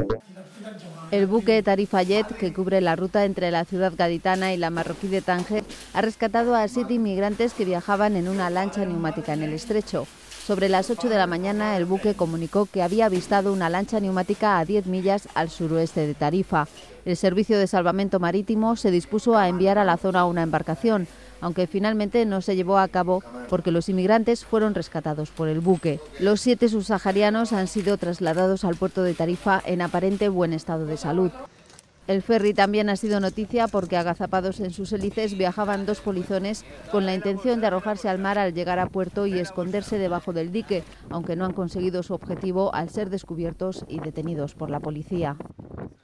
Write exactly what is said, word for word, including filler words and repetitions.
El buque Tarifa Jet, que cubre la ruta entre la ciudad gaditana y la marroquí de Tánger, ha rescatado a siete inmigrantes que viajaban en una lancha neumática en el estrecho. Sobre las ocho de la mañana, el buque comunicó que había avistado una lancha neumática a diez millas al suroeste de Tarifa. El Servicio de Salvamento Marítimo se dispuso a enviar a la zona una embarcación, aunque finalmente no se llevó a cabo porque los inmigrantes fueron rescatados por el buque. Los siete subsaharianos han sido trasladados al puerto de Tarifa en aparente buen estado de salud. El ferry también ha sido noticia porque agazapados en sus hélices viajaban dos polizones con la intención de arrojarse al mar al llegar a puerto y esconderse debajo del dique, aunque no han conseguido su objetivo al ser descubiertos y detenidos por la policía.